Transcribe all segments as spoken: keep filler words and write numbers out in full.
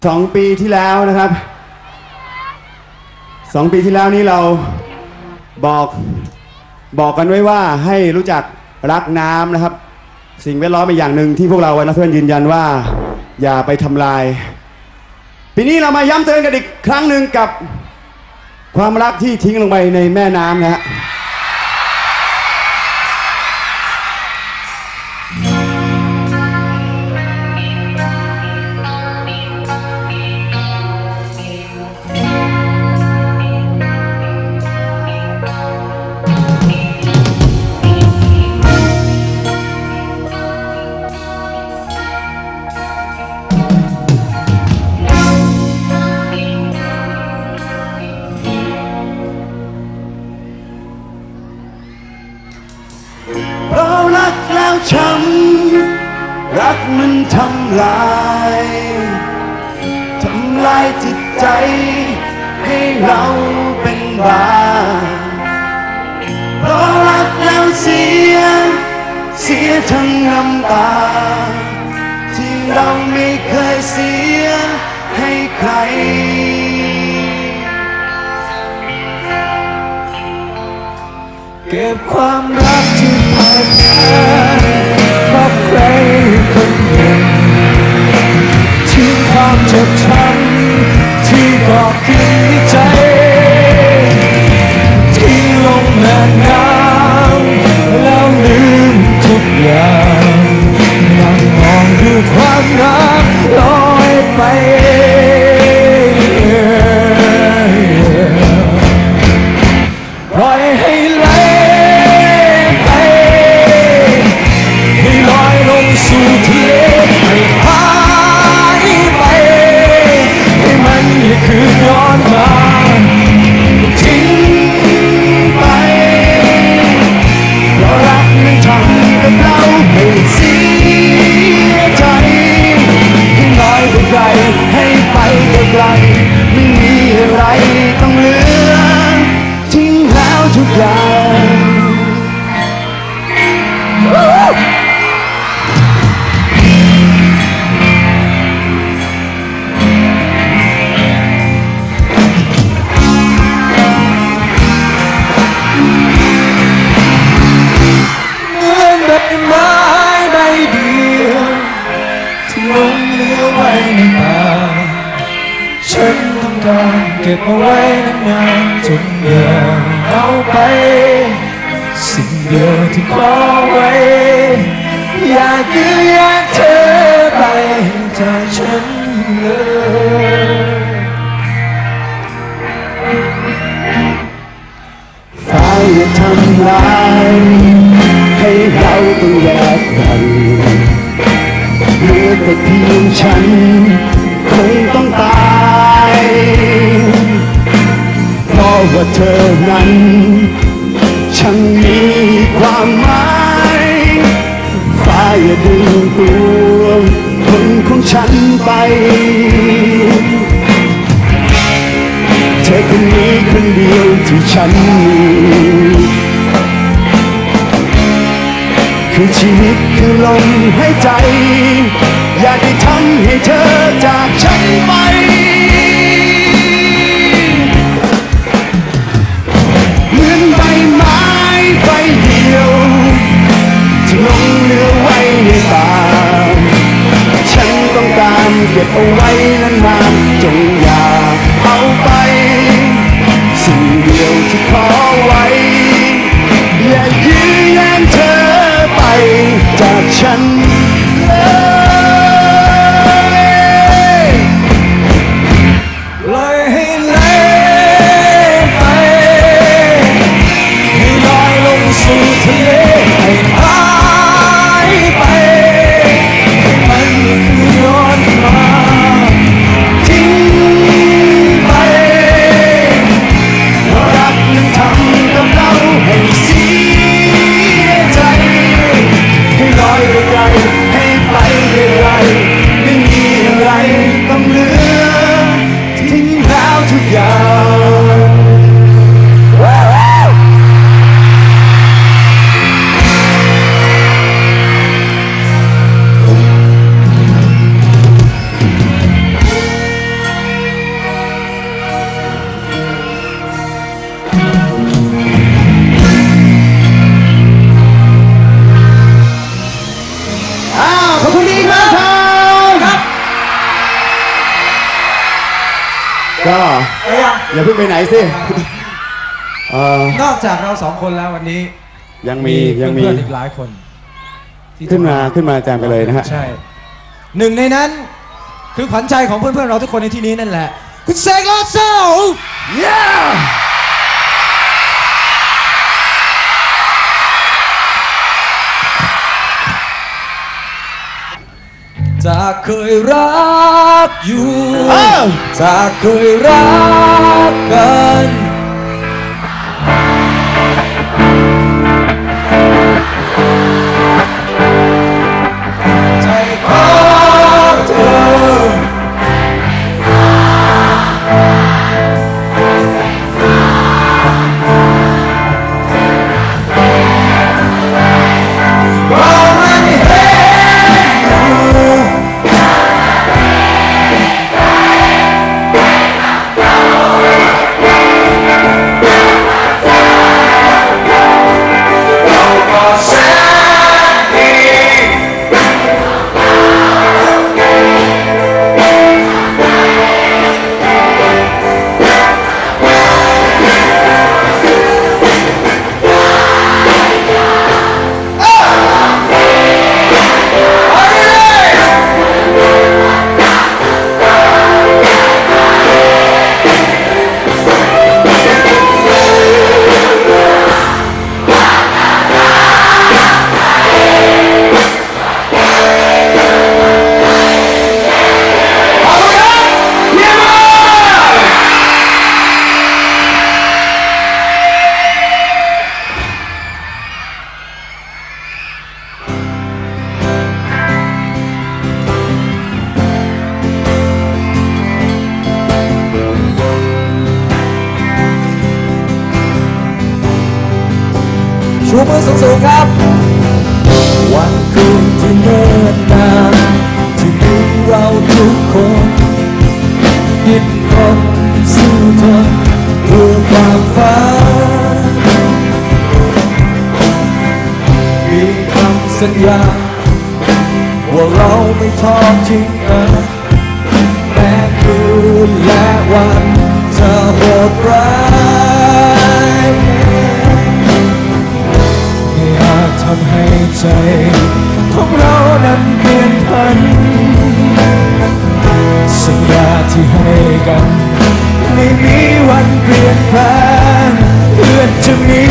สองปีที่แล้วนะครับสองปีที่แล้วนี้เราบอกบอกกันไว้ว่าให้รู้จักรักน้ำนะครับสิ่งแวดล้อมเป็นอย่างหนึ่งที่พวกเราวันนักเพื่อนยืนยันว่าอย่าไปทำลายปีนี้เรามาย้ำเตือนกันอีกครั้งหนึ่งกับความรักที่ทิ้งลงไปในแม่น้ำนะฮะช้ำรักมันทำลายทำลายจิตใจให้เราเป็นบ้าเพราะรักแล้วเสียเสียทั้งน้ำตาที่เราไม่เคยเสียให้ใครเก็บความรักที่ผ่านมาเพราะใครคนหนึ่งทิ้งความเจ็บช้ำที่กอบกินในใจทิ้งลงแม่น้ำแล้วลืมทุกอย่างนั่งมองดูความรักลอยไปปล่อยให้ไหลไปให้ลอยลงสู่ทะเลให้หายไปให้มันอย่าคืนย้อนมาทิ้งไปเพราะรักนั้นทำกับเราให้เสียใจให้ลอยไปไกลให้ไปไกลไม่มีอะไรต้องเหลือทิ้งแล้วทุกอย่างเหมือนใบไม้ใบเดียวที่ลงเหลือไว้ในป่าฉันต้องการเก็บเอาไว้นานๆจนอย่างเอาไปสิ่งเดียวที่ขอไว้อยากยื้อแย่งเธอไปจากฉันเลยฟ้าอย่าทำลายให้เราต้องแยกกันเหลือแต่เพียงฉันคงต้องตายเพราะว่าเธอนั้นช่างมีความหมายฟ้าอย่าดึงตัวคนของฉันไปเธอคนนี้คนเดียวที่ฉันมีคือชีวิตคือลมหายใจอย่าได้ทำให้เธอจากฉันไปเหมือนใบไม้ใบเดียวที่ลงเหลือไว้ในป่าฉันต้องการเก็บเอาไว้นานๆจงอย่าเอาไปสิ่งเดียวที่ขอไว้อย่ายื้อแย่งเธอไปจากฉันเลยก็อย่าเพิ่งไปไหนสินอกจากเราสองคนแล้ววันนี้ยังมียังมีเพื่อนอีกหลายคนขึ้นมาขึ้นมาแจมไปเลยนะฮะใช่หนึ่งในนั้นคือขวัญใจของเพื่อนๆเราทุกคนในที่นี้นั่นแหละคุณเสกโลโซ yeah จากเคยรักอยู่จากเคยรักกันใจของเธอชูมือสูงๆครับวันคืนที่เนิ่นนานที่มีเราทุกคนดิ้นรนสู้ทนเพื่อความฝันมีคำสัญญาว่าเราไม่ทอดทิ้งกันแม้คืนและวันจะโหดร้ายทำให้ใจของเรานั้นเปลี่ยนพันสัญญาที่ให้กันไม่มีวันเปลี่ยนแปลงเพื่อนจะมี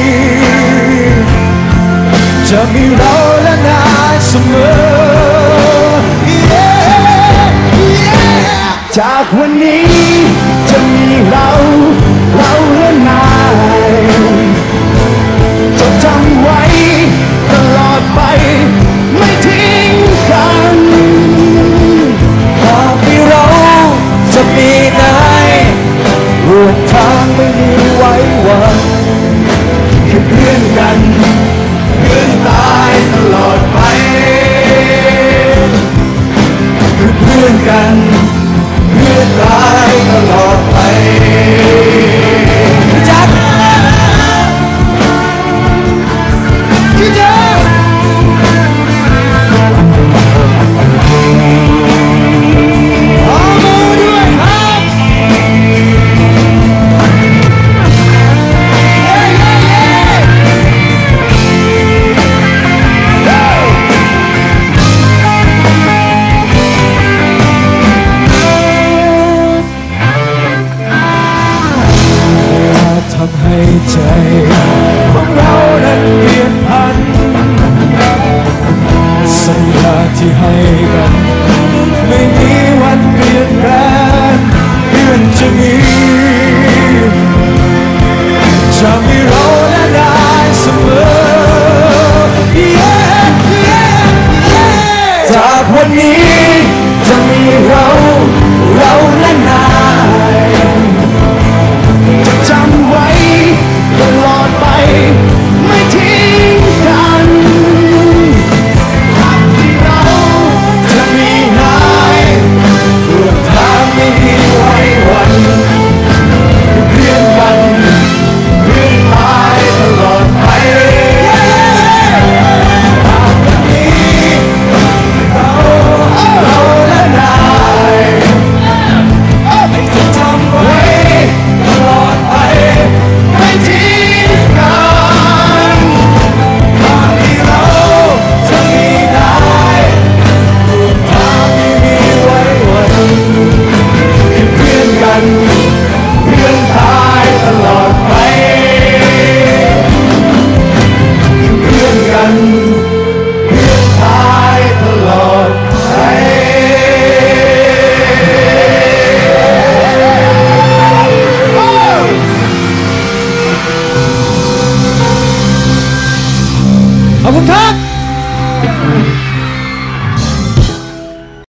จะมีเราและนายเสมอ yeah, yeah จากวันนี้จะมีเราเราและนายจดจำไว้ตลอดไปไม่ทิ้งกันหากมีเราจะมีนายร่วมทางไม่มีไว้วันคือเพื่อนกันเพื่อนตายตลอดไปคือเพื่อนกันเพื่อนตายตลอดไปจักทำให้ใจ